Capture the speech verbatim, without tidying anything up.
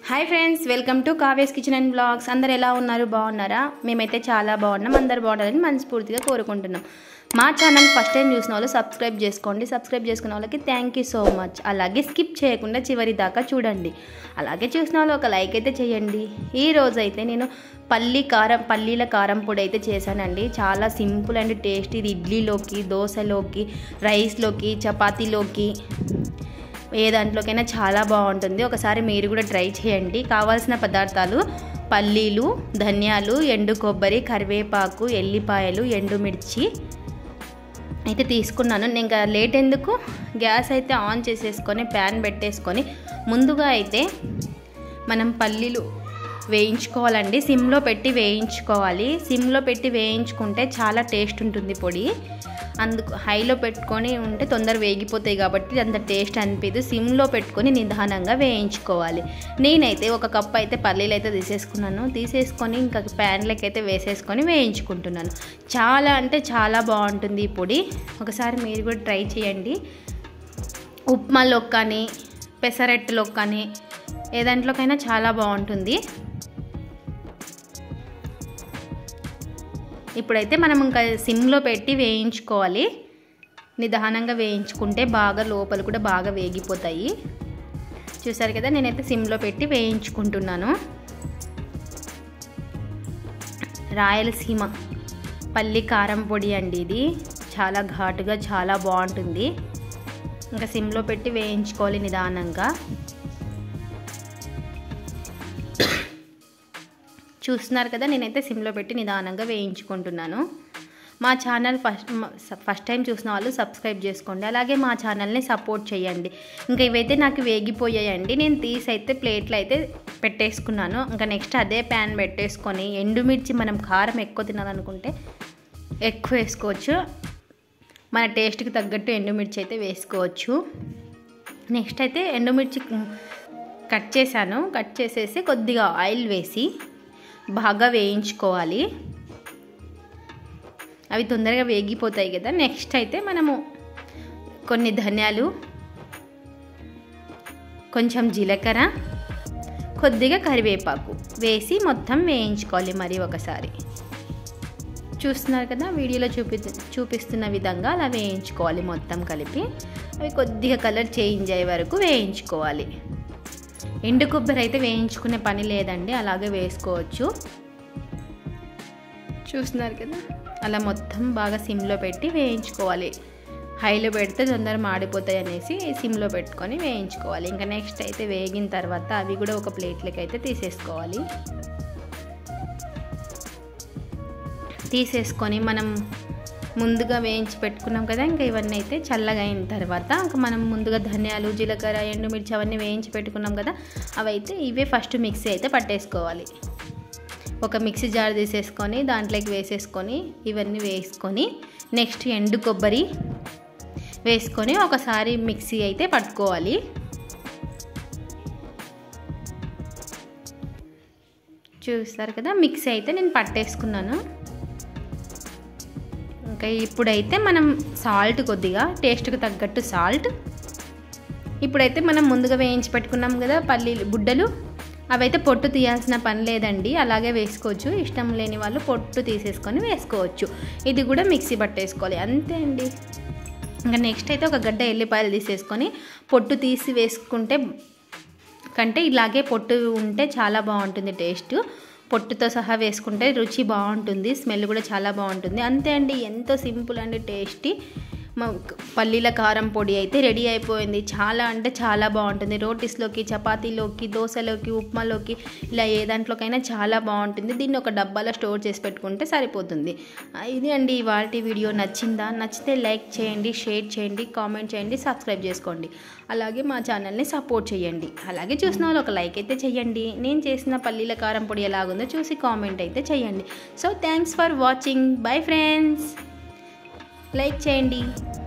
Hi friends, welcome to Kavya's kitchen and blogs. अंदर ఎలా ఉన్నారు? బాగున్నారా? మేమైతే చాలా బాగున్నాం। అందరూ బాగుండాలని మనస్ఫూర్తిగా కోరుకుంటున్నాం। మా ఛానల్ ఫస్ట్ టైం చూసిన వాళ్ళు సబ్స్క్రైబ్ చేసుకోండి। సబ్స్క్రైబ్ చేసుకున్న వాళ్ళకి థ్యాంక్ యూ సో మచ్। అలాగే స్కిప్ చేయకుండా చివరి దాకా చూడండి। అలాగే చూసిన వాళ్ళు ఒక లైక్ అయితే చేయండి। ఈ రోజు అయితే నేను పల్లి కారం పల్లీల కారం పొడి అయితే చేశానండి। చాలా సింపుల్ అండ్ టేస్టీ। ఇది ఇడ్లీలోకి, దోశలోకి, రైస్లోకి, చపాతీలోకి ఏ దాంట్లోకైనా చాలా బాగుంటుంది। ఒకసారి మీరు కూడా ట్రై చేయండి। కావాల్సిన పదార్థాలు పల్లీలు, ధనియాలు, ఎండు కొబ్బరి, కరివేపాకు, ఎల్లిపాయలు, ఎండుమిర్చి అయితే తీసుకున్నాను। నేను ఇంకా లేట్ ఎందుకు, గ్యాస్ అయితే ఆన్ చేసేసుకొని ప్యాన్ పెట్టేసుకొని ముందుగా అయితే మనం పల్లీలు వేయించుకోవాలండి। సిమ్లో పెట్టి వేయించుకోవాలి। సిమ్లో పెట్టి వేయించుకుంటే చాలా టేస్ట్ ఉంటుంది పొడి। అందుకు హైలో పెట్టుకొని ఉంటే తొందర వేగిపోతాయి కాబట్టి అంత టేస్ట్ అనిపించదు। సిమ్లో పెట్టుకొని నిదానంగా వేయించుకోవాలి। నేనైతే ఒక కప్ అయితే పల్లీలు అయితే తీసేసుకున్నాను। తీసేసుకొని ఇంకా ప్యాన్లోకి అయితే వేసేసుకొని వేయించుకుంటున్నాను। చాలా అంటే చాలా బాగుంటుంది ఈ పొడి। ఒకసారి మీరు కూడా ట్రై చేయండి। ఉప్మాలోకి కానీ, పెసరట్టులోకి కానీ, ఏ దాంట్లోకైనా చాలా బాగుంటుంది। ఇప్పుడైతే మనం ఇంకా సిమ్లో పెట్టి వేయించుకోవాలి। నిదానంగా వేయించుకుంటే బాగా లోపల కూడా బాగా వేగిపోతాయి। చూసారు కదా, నేనైతే సిమ్లో పెట్టి వేయించుకుంటున్నాను। రాయలసీమ పల్లి కారం పొడి అండి ఇది। చాలా ఘాటుగా చాలా బాగుంటుంది। ఇంకా సిమ్లో పెట్టి వేయించుకోవాలి నిదానంగా। చూస్తున్నారు కదా, నేనైతే సిమ్లో పెట్టి నిదానంగా వేయించుకుంటున్నాను। మా ఛానల్ ఫస్ట్ ఫస్ట్ టైం చూసిన వాళ్ళు సబ్స్క్రైబ్ చేసుకోండి। అలాగే మా ఛానల్ని సపోర్ట్ చేయండి। ఇంకా ఇవైతే నాకు వేగిపోయాయండి। నేను తీసి అయితే ప్లేట్లో అయితే పెట్టేసుకున్నాను। ఇంకా నెక్స్ట్ అదే ప్యాన్ పెట్టేసుకొని ఎండుమిర్చి, మనం కారం ఎక్కువ తినాలనుకుంటే ఎక్కువ వేసుకోవచ్చు। మన టేస్ట్కి తగ్గట్టు ఎండుమిర్చి అయితే వేసుకోవచ్చు। నెక్స్ట్ అయితే ఎండుమిర్చి కట్ చేశాను। కట్ చేసేసి కొద్దిగా ఆయిల్ వేసి బాగా వేయించుకోవాలి। అవి తొందరగా వేగిపోతాయి కదా। నెక్స్ట్ అయితే మనము కొన్ని ధనియాలు, కొంచెం జీలకర్ర, కొద్దిగా కరివేపాకు వేసి మొత్తం వేయించుకోవాలి మరి ఒకసారి। చూస్తున్నారు కదా, వీడియోలో చూపి చూపిస్తున్న విధంగా అలా వేయించుకోవాలి మొత్తం కలిపి। అవి కొద్దిగా కలర్ చేంజ్ అయ్యే వరకు వేయించుకోవాలి। ఎండు కొబ్బరి అయితే వేయించుకునే పని లేదండి, అలాగే వేసుకోవచ్చు। చూస్తున్నారు కదా, అలా మొత్తం బాగా సిమ్లో పెట్టి వేయించుకోవాలి। హైలో పెడితే తొందర మాడిపోతాయి అనేసి సిమ్లో పెట్టుకొని వేయించుకోవాలి। ఇంకా నెక్స్ట్ అయితే వేగిన తర్వాత అవి కూడా ఒక ప్లేట్లోకి అయితే తీసేసుకోవాలి। తీసేసుకొని మనం ముందుగా వేయించి పెట్టుకున్నాం కదా, ఇంకా ఇవన్నీ అయితే చల్లగా అయిన తర్వాత ఇంకా మనం ముందుగా ధనియాలు, జీలకర్ర, ఎండుమిర్చి అవన్నీ వేయించి పెట్టుకున్నాం కదా, అవైతే ఇవే ఫస్ట్ మిక్సీ అయితే పట్టేసుకోవాలి। ఒక మిక్సీ జార్ తీసేసుకొని దాంట్లోకి వేసేసుకొని ఇవన్నీ వేసుకొని నెక్స్ట్ ఎండు కొబ్బరి వేసుకొని ఒకసారి మిక్సీ అయితే పట్టుకోవాలి। చూస్తారు కదా, మిక్సీ అయితే నేను పట్టేసుకున్నాను। ఇంకా ఇప్పుడైతే మనం సాల్ట్, కొద్దిగా టేస్ట్కి తగ్గట్టు సాల్ట్, ఇప్పుడైతే మనం ముందుగా వేయించి పెట్టుకున్నాం కదా పల్లీలు బుడ్డలు, అవైతే పొట్టు తీయాల్సిన పని లేదండి, అలాగే వేసుకోవచ్చు। ఇష్టం లేని వాళ్ళు పొట్టు తీసేసుకొని వేసుకోవచ్చు। ఇది కూడా మిక్సీ పట్టేసుకోవాలి, అంతే అండి। ఇంకా నెక్స్ట్ అయితే ఒక గడ్డ ఎల్లిపాయలు తీసేసుకొని పొట్టు తీసి వేసుకుంటే కంటే ఇలాగే పొట్టు ఉంటే చాలా బాగుంటుంది టేస్ట్। పొట్టుతో సహా వేసుకుంటే రుచి బాగుంటుంది, స్మెల్ కూడా చాలా బాగుంటుంది। అంతే అండి, ఎంతో సింపుల్ అండ్ టేస్టీ పల్లీల కారం పొడి అయితే రెడీ అయిపోయింది। చాలా అంటే చాలా బాగుంటుంది। రోటీస్లోకి, చపాతీలోకి, దోశలోకి, ఉప్మాలోకి, ఇలా ఏ దాంట్లోకైనా చాలా బాగుంటుంది। దీన్ని ఒక డబ్బాలో స్టోర్ చేసి పెట్టుకుంటే సరిపోతుంది। ఇది అండి ఇవాల్టి వీడియో। నచ్చిందా? నచ్చితే లైక్ చేయండి, షేర్ చేయండి, కామెంట్ చేయండి, సబ్స్క్రైబ్ చేసుకోండి। అలాగే మా ఛానల్ని సపోర్ట్ చేయండి। అలాగే చూసిన వాళ్ళు ఒక లైక్ అయితే చేయండి। నేను చేసిన పల్లీల కారం పొడి ఎలాగుందో చూసి కామెంట్ అయితే చేయండి। So thanks for watching, bye friends. Like చేయండి।